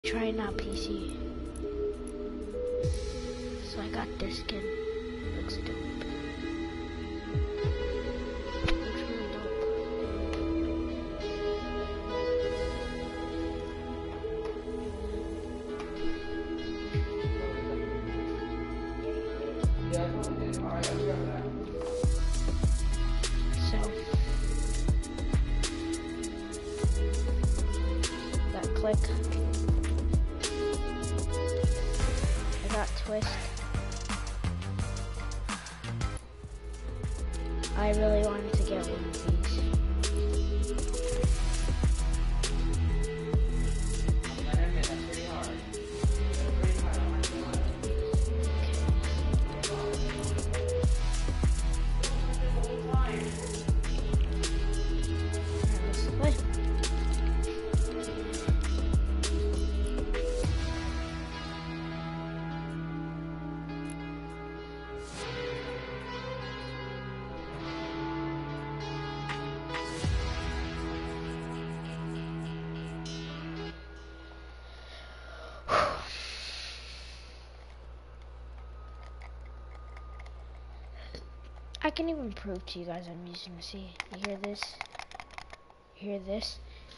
Try not PC. So I got this skin. Looks dope. Looks really dope. So that click. I got twist. I really wanted to get one of these. I can even prove to you guys I'm using the C. You hear this? You hear this?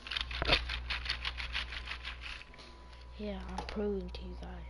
Yeah, I'm proving to you guys.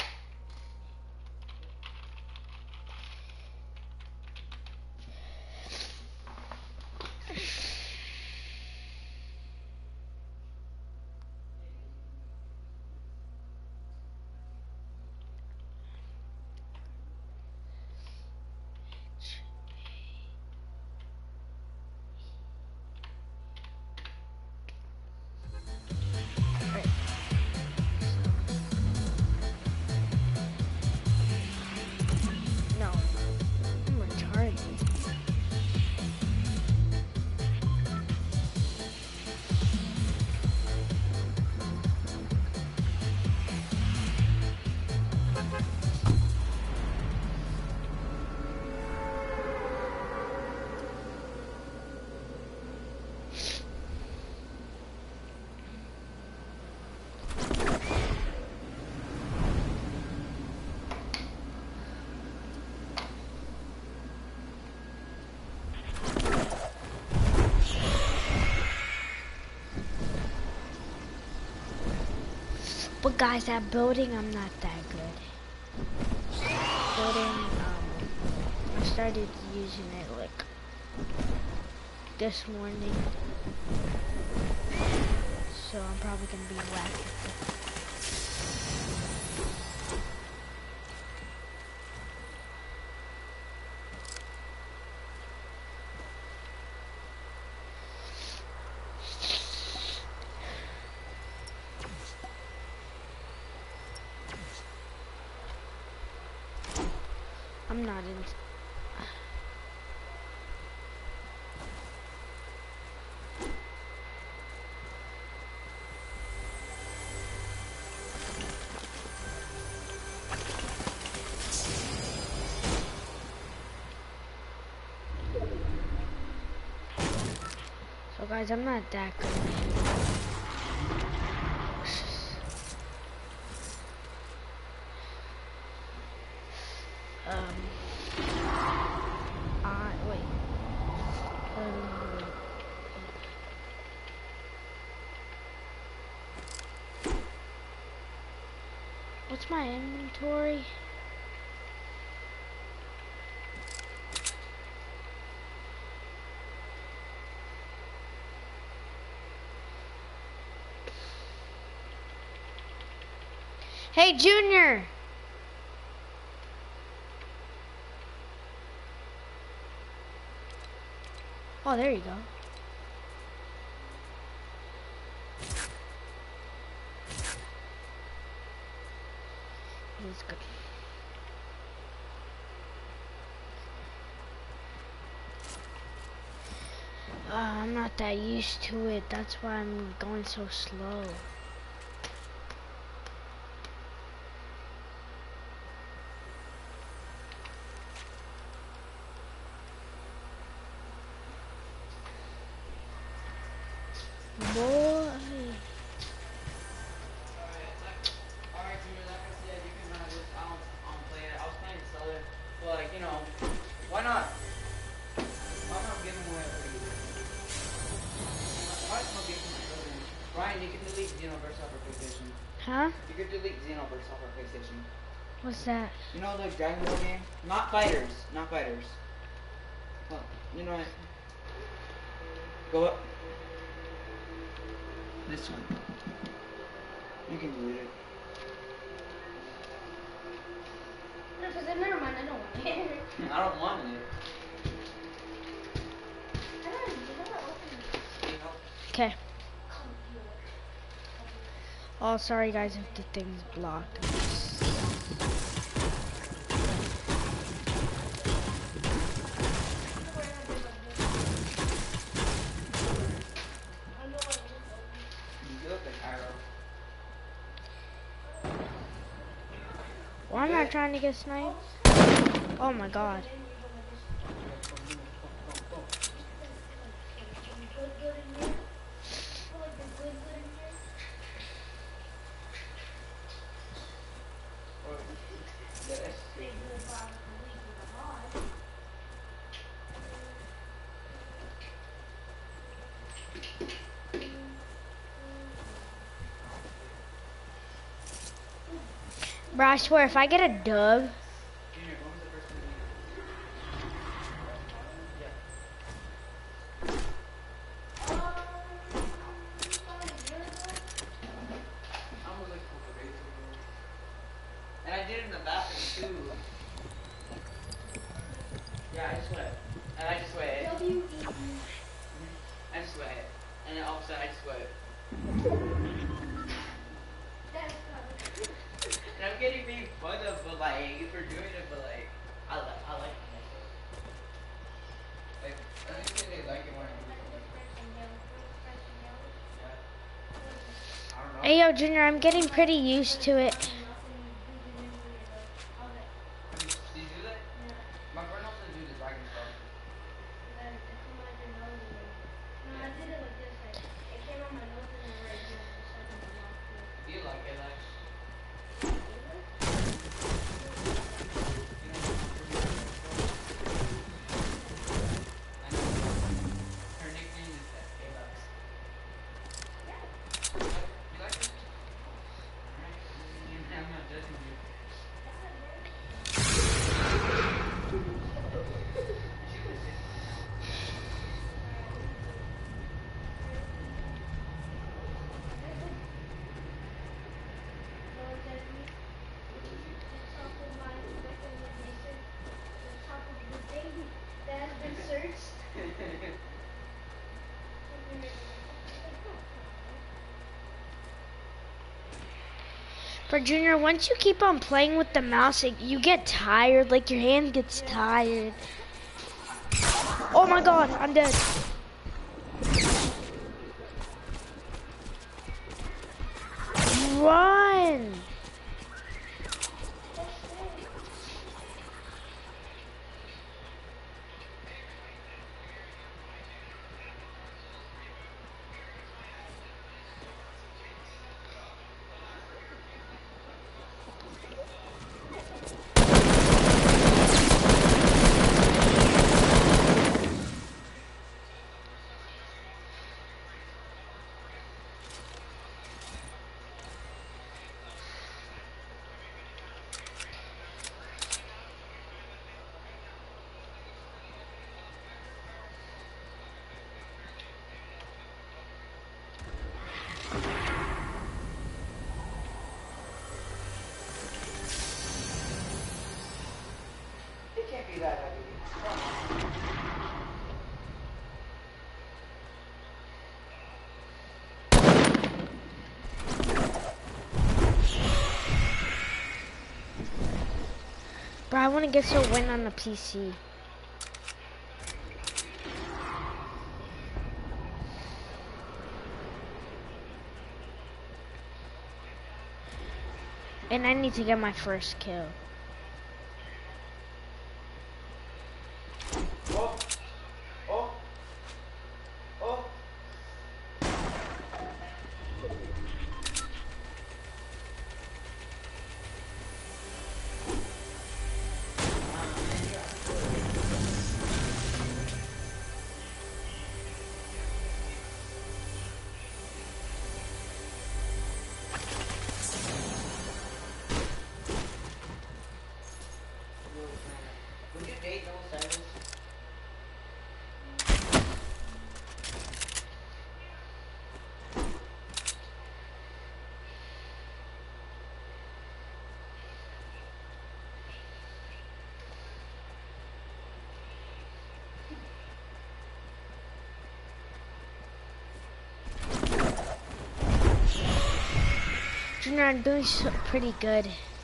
No, I'm retarded. But guys, that building, I'm not that good. Building, I started using it like this morning. So I'm probably gonna be whack with it. I'm not in. So guys, I'm not that good. Wait. What's my inventory? Hey, Junior! Oh, there you go. He's good. I'm not that used to it. That's why I'm going so slow. Boy. Huh? You could delete Xenoverse off our PlayStation. What's that? You know the Dragon Ball game? Not fighters. Not fighters. Well, you know what? Go up. This one. You can delete it. No, because then never mind, I don't want it. I don't want it. I don't know, Okay. Oh, sorry guys if the thing's blocked. You look like Arrow. Why am I trying to get sniped? Oh my god. Bro, I swear if I get a dub, And I did it in the bathroom too. Yeah, I sweat. And I just sweat. I just sweat. And then all of a sudden I just sweat. And I'm getting made fun of, but like, for doing it, but like, I like it. Like, I think they like it when I do it. Yeah. I don't know. hey yo Junior, I'm getting pretty used to it. Did you do that? My friend also do the dragon stuff. Do you like it, Lex? Her nickname is Alex. You like it? Alright. I'm not judging you. For Junior, once you keep on playing with the mouse, you get tired, like your hand gets tired. Oh my god, I'm dead. Run! It can't be that heavy. Come on. Bro, I want to get to a win on the PC. And I need to get my first kill. Oh. Oh. Oh. Junior, I'm doing pretty good.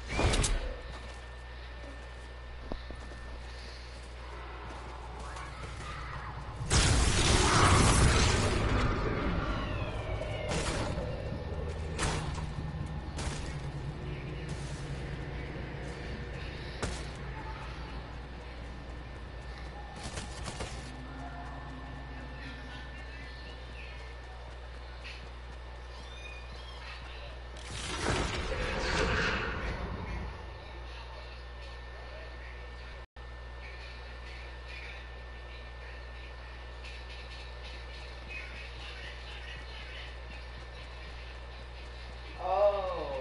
Oh.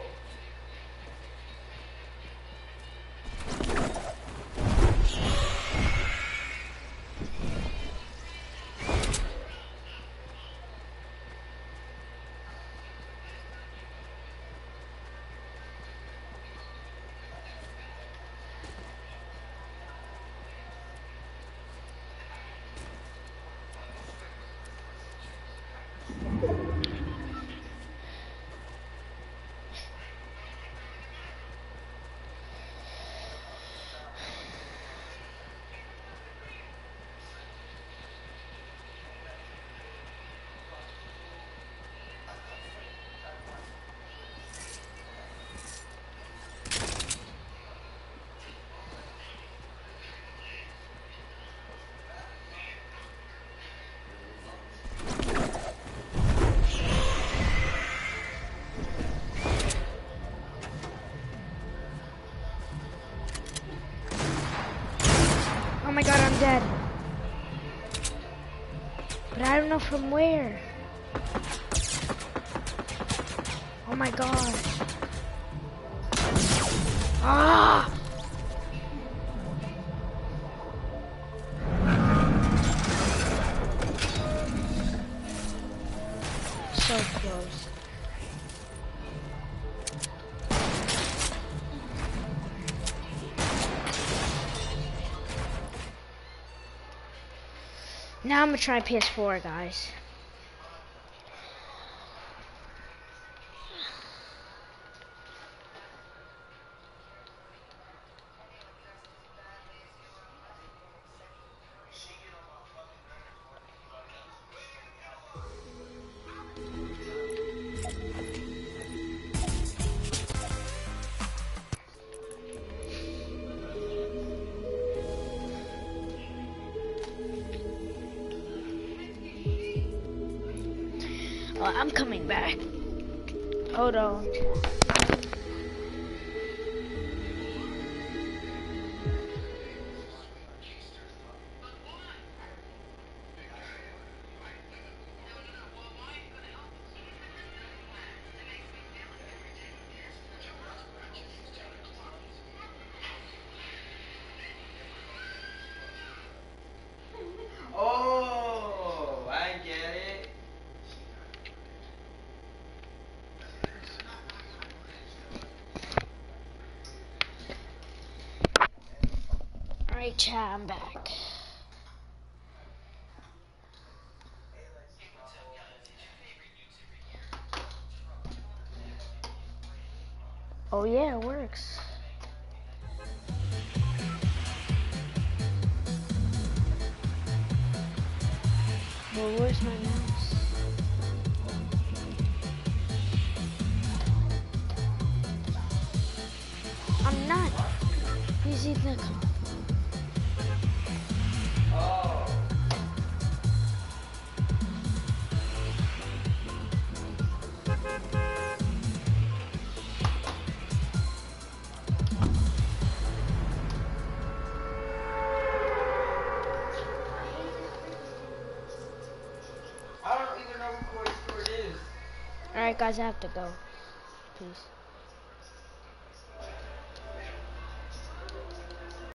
Oh my god, I'm dead. But I don't know from where. Oh my god. Ah! So close. Now I'm gonna try PS4, guys. Oh, I'm coming back. Hold on. Oh, I get it. Alright, chat, I'm back. Oh yeah, it works. Well, where's my mouse? I'm not using the Oh. I don't even know who Corey Stewart is. Alright guys, I have to go. Peace.